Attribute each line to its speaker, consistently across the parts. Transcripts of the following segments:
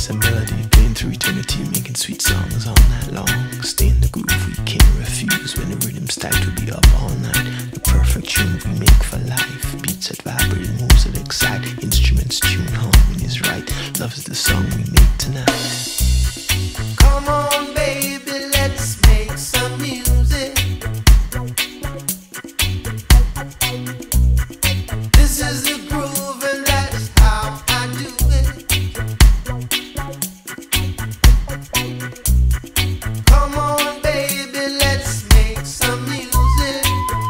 Speaker 1: bass and melody playing through eternity, making sweet songs all night long. Stay in the groove, we can't refuse. When the rhythm's tight, we'll be up all night. The perfect tune we make for life. Beats that vibrate, moves that excite. Instruments tune, harmony's right. Love is the song we make tonight.
Speaker 2: Come on, baby, let's make some music. This is the groove and that's how I do it. Come on, baby, let's make some music.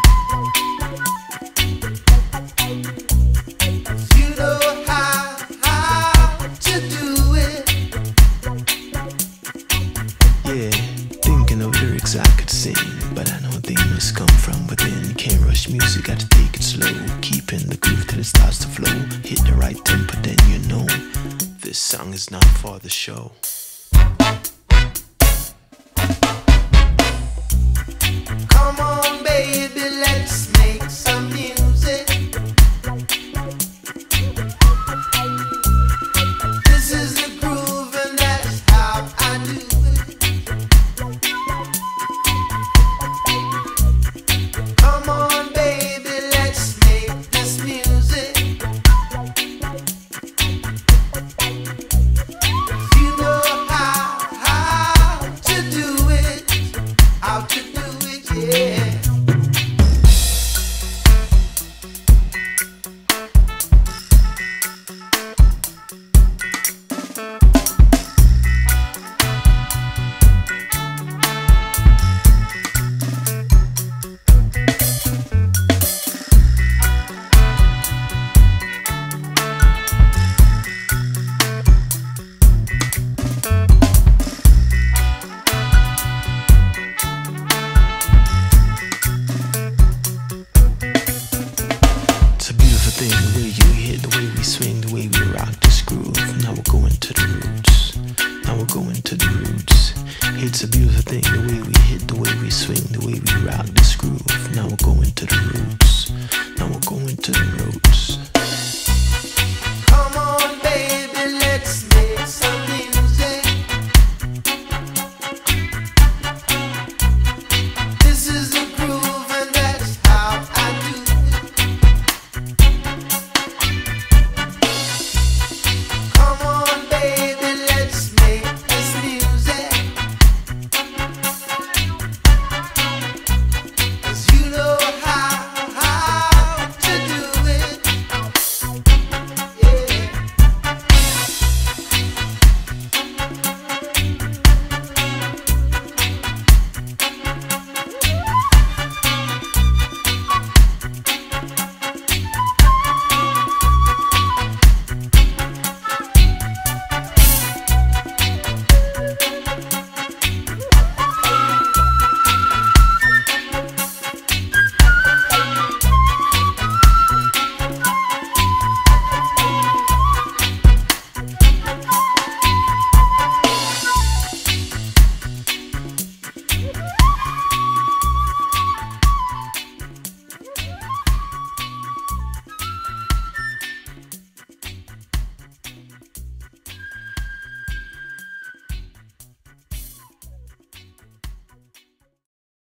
Speaker 2: You know how to do it.
Speaker 1: Yeah, thinking of lyrics I could sing, but I know they must come from within. Can't rush music, gotta take it slow. Keeping the groove till it starts to flow. Hit the right tempo, then you know this song is not for the show.
Speaker 2: Come on, baby, let's make some music. This is the groove and that's how I do it. Come on, baby, let's make this music. You know how to do it, how to do it, yeah.
Speaker 1: It's a beautiful thing, the way you hit, the way we swing, the way we rock this groove. Now we're going to the roots. Now we're going to the roots. It's a beautiful thing, the way we hit, the way we swing, the way we rock